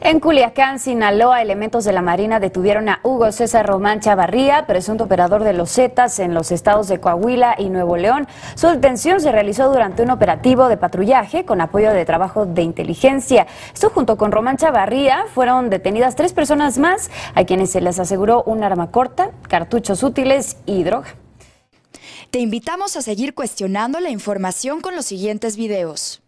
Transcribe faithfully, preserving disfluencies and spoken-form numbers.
En Culiacán, Sinaloa, elementos de la Marina detuvieron a Hugo César Román Chavarría, presunto operador de los Zetas en los estados de Coahuila y Nuevo León. Su detención se realizó durante un operativo de patrullaje con apoyo de trabajo de inteligencia. Esto junto con Román Chavarría fueron detenidas tres personas más, a quienes se les aseguró un arma corta, cartuchos útiles y droga. Te invitamos a seguir cuestionando la información con los siguientes videos.